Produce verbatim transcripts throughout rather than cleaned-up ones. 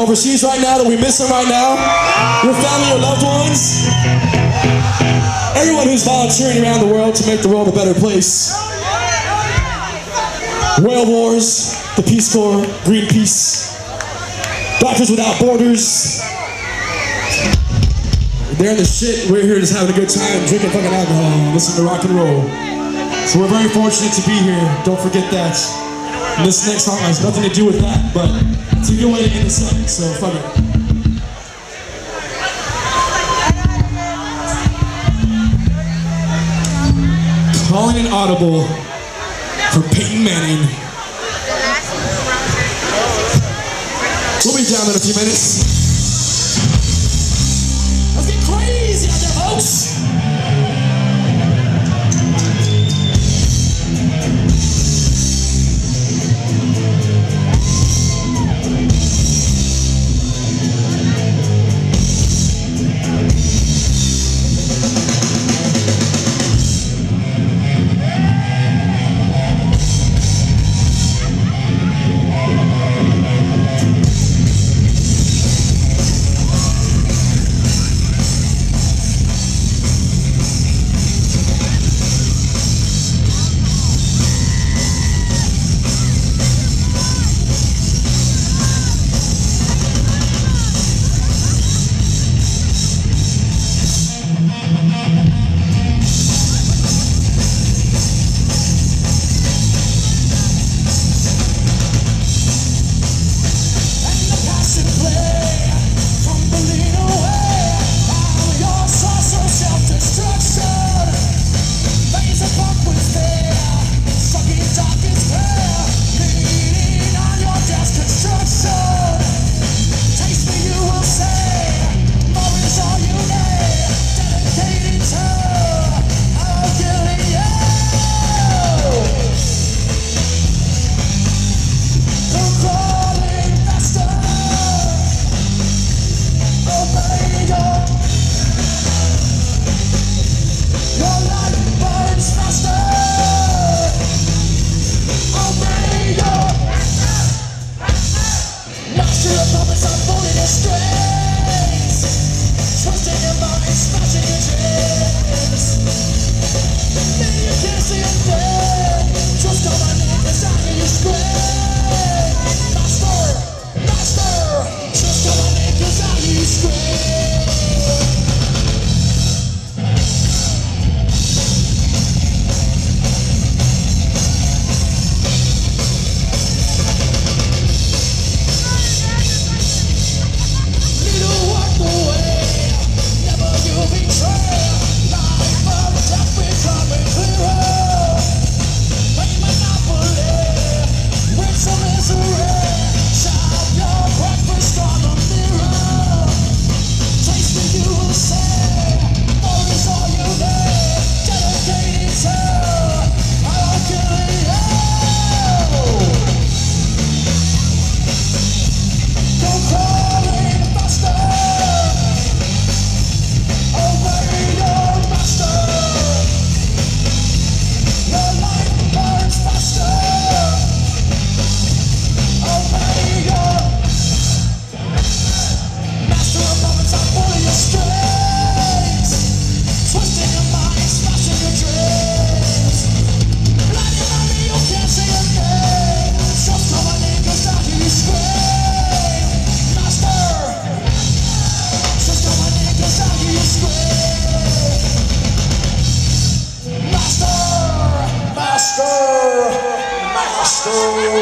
overseas right now that we miss them right now. Your family, your loved ones. Everyone who's volunteering around the world to make the world a better place. World Wars, the Peace Corps, Greenpeace, Doctors Without Borders. They're in the shit. We're here just having a good time, drinking fucking alcohol, listening to rock and roll. So we're very fortunate to be here. Don't forget that. And this next song has nothing to do with that, but it's a good way to end the set, so fuck it. Calling an audible for Peyton Manning. We'll be down in a few minutes. Let's get crazy out there, folks.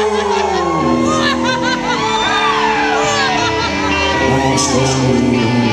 Master, Master.